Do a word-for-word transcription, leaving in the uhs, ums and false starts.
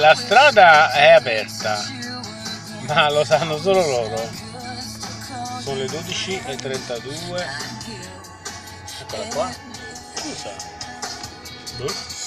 La strada è aperta, ma lo sanno solo loro. Sono le dodici e trentadue. Eccola qua. Scusa. Boh.